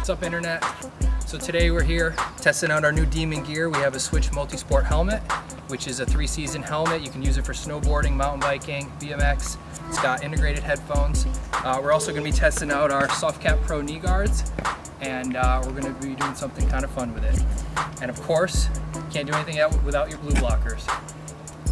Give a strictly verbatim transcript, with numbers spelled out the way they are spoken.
What's up, internet? So today we're here testing out our new Demon gear. We have a Switch Multisport helmet, which is a three-season helmet. You can use it for snowboarding, mountain biking, B M X. It's got integrated headphones. Uh, we're also going to be testing out our Softcap Pro knee guards, and uh, we're going to be doing something kind of fun with it. And of course, can't do anything without your blue blockers.